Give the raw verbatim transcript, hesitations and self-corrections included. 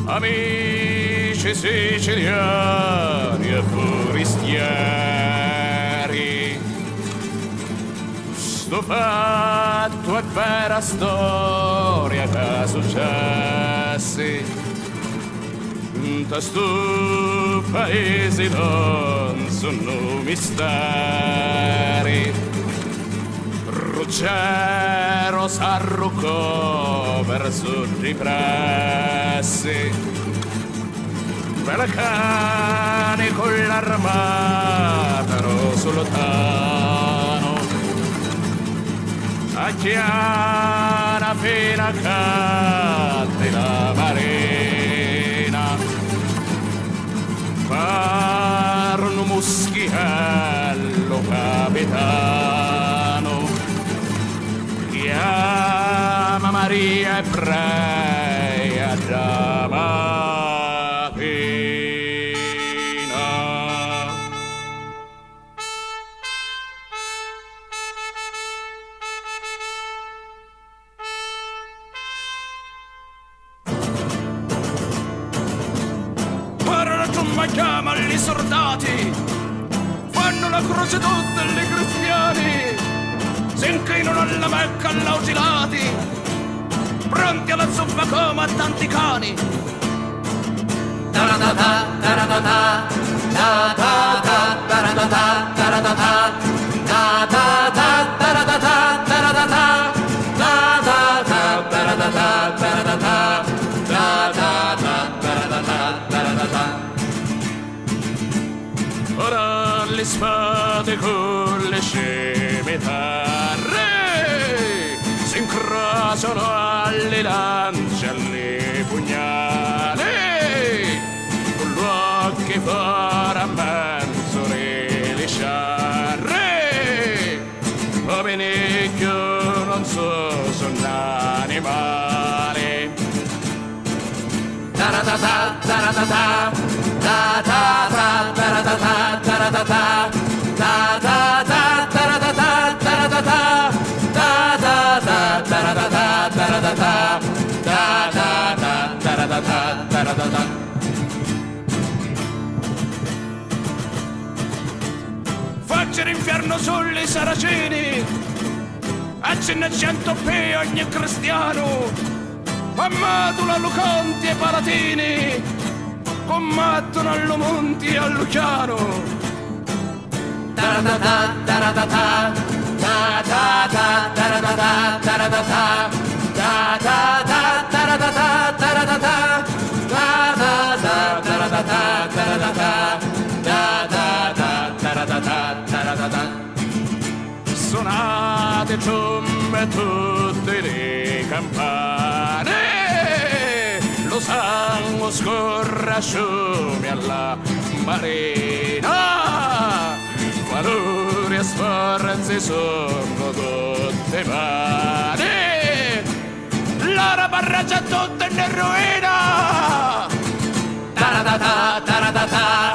amici siciliani e forestieri, sto fatto è vera storia che successi. Da sto paese non sono misteri. Ruggero s'arruccò verso i pressi, Pelacani con l'armata rosolotano, a Chiana fino a cadde la marina, parno Muschiello capitano, chiama Maria Ebrea da Mapina. Ora la tromba chiama gli soldati, fanno la croce tutti i cristiani, si inchinano alla Mecca all'Augilati, pronti alla zuppa come a tanti cani. Taratata, taratata, taratata, taratata, taratata, taratata, taratata, taratata, taratata, taratata, taratata, taratata, taratata. Ora le spade con le scimitarre si incrociano alle lance, alle pugnali, con gli occhi fuori a mezzo rilisciare. Povenicchio non so, sono animali. Taratata, taratata, taratata, taratata, taratata, taratata, taratata, taratata, taratata, taratata, taratata, taratata, taratata, taratata. Faccia l'inferno sulle saraceni, a Cinquecento p ogni cristiano, ammatano a Lucanti e Palatini, combattono allo Monti e a Luciano. Taratata, taratata, taratata, taratata, taratata, taratata, taratata, taratata, taratata, taratata, taratata, taratata, taratata, taratata. Suonate ciumbe tutte le campane, lo sangue scorre a fiume alla marina, valori e sforzi sono tutte vane, l'ora barraggia tutta in ruina. Taratata, taratata,